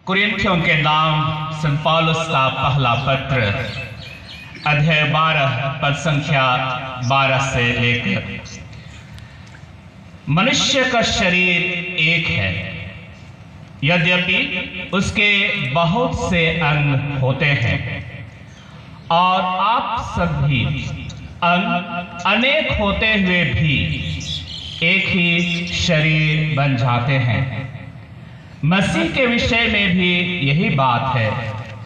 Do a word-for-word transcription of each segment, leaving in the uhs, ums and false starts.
कुरिन्थियों के नाम संत पौलुस का पहला पत्र अध्याय बारह पद संख्या बारह से लेकर। मनुष्य का शरीर एक है, यद्यपि उसके बहुत से अंग होते हैं, और आप सब भी अंग अनेक होते हुए भी एक ही शरीर बन जाते हैं। मसीह के विषय में भी यही बात है।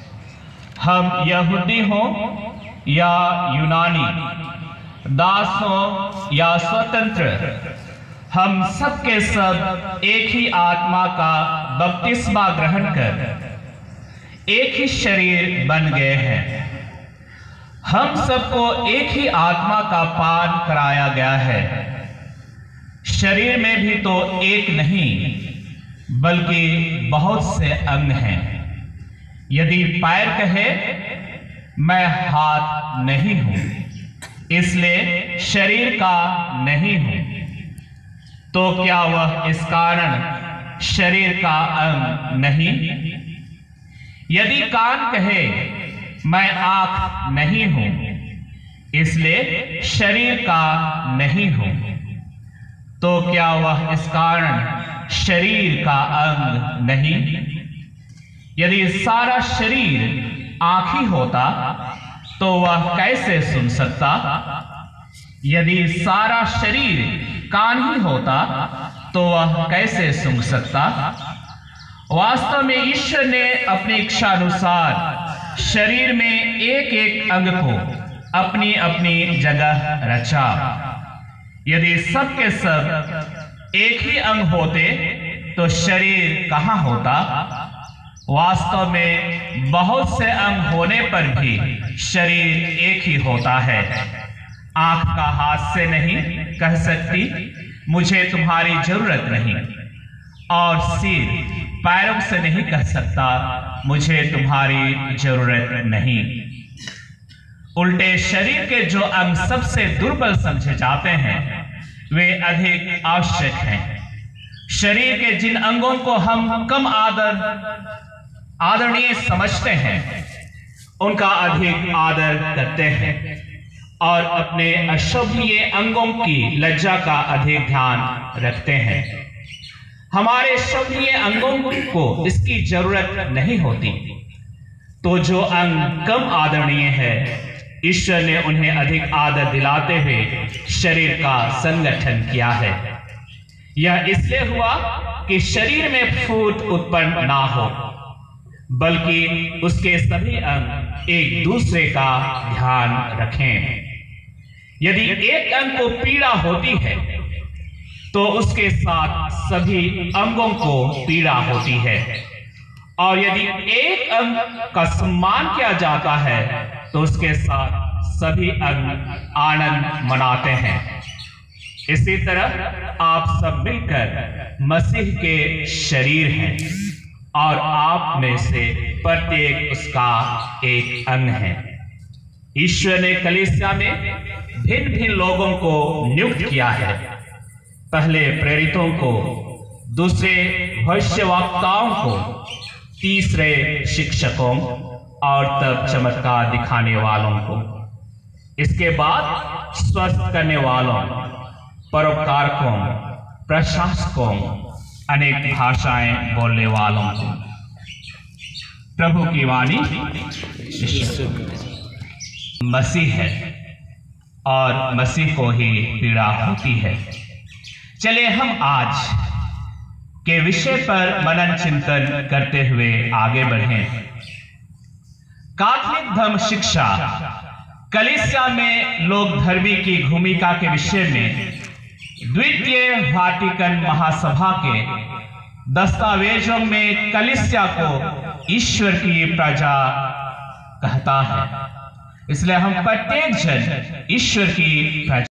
हम यहूदी हों या यूनानी, दास हों या स्वतंत्र, हम सब के सब एक ही आत्मा का बपतिस्मा ग्रहण कर एक ही शरीर बन गए हैं। हम सबको एक ही आत्मा का पान कराया गया है। शरीर में भी तो एक नहीं बल्कि बहुत से अंग हैं। यदि पैर कहे मैं हाथ नहीं हूं, इसलिए शरीर का नहीं हूं, तो क्या वह इस कारण शरीर का अंग नहीं? यदि कान कहे मैं आंख नहीं हूं, इसलिए शरीर का नहीं हूं, तो क्या वह इस कारण शरीर का अंग नहीं? यदि सारा शरीर आंख ही होता तो वह कैसे सुन सकता? यदि सारा शरीर कान ही होता तो वह कैसे सूंघ सकता? वास्तव में ईश्वर ने अपनी इच्छा अनुसार शरीर में एक एक अंग को अपनी अपनी जगह रचा। यदि सब के सब एक ही अंग होते तो शरीर कहाँ होता? वास्तव में बहुत से अंग होने पर भी शरीर एक ही होता है। आंख का हाथ से नहीं कह सकती मुझे तुम्हारी जरूरत नहीं, और सिर पैरों से नहीं कह सकता मुझे तुम्हारी जरूरत नहीं। उल्टे शरीर के जो अंग सबसे दुर्बल समझे जाते हैं वे अधिक आवश्यक हैं। शरीर के जिन अंगों को हम कम आदर आदरणीय समझते हैं उनका अधिक आदर करते हैं, और अपने अशोभनीय अंगों की लज्जा का अधिक ध्यान रखते हैं। हमारे शोभनीय अंगों को इसकी जरूरत नहीं होती, तो जो अंग कम आदरणीय है ईश्वर ने उन्हें अधिक आदर दिलाते हुए शरीर का संगठन किया है। यह इसलिए हुआ कि शरीर में फूट उत्पन्न ना हो, बल्कि उसके सभी अंग एक दूसरे का ध्यान रखें। यदि एक अंग को पीड़ा होती है तो उसके साथ सभी अंगों को पीड़ा होती है, और यदि एक अंग का सम्मान किया जाता है तो उसके साथ सभी अंग आनंद मनाते हैं। इसी तरह आप सब मिलकर मसीह के शरीर हैं, और आप में से प्रत्येक उसका एक अंग है। ईश्वर ने कलीसिया में भिन्न भिन्न लोगों को नियुक्त किया है। पहले प्रेरितों को, दूसरे भविष्यवक्ताओं को, तीसरे शिक्षकों, और तब चमत्कार दिखाने वालों को, इसके बाद स्वस्थ करने वालों, परोपकारकों, प्रशासकों, अनेक भाषाएं बोलने वालों को। प्रभु की वाणी मसीह है, और मसीह को ही पीड़ा होती है। चलिए हम आज के विषय पर मनन चिंतन करते हुए आगे बढ़ें। कैथोलिक धर्म शिक्षा कलीसिया में लोक धर्मी की भूमिका के विषय में द्वितीय वाटिकन महासभा के दस्तावेजों में कलीसिया को ईश्वर की प्रजा कहता है। इसलिए हम प्रत्येक जन ईश्वर की प्रजा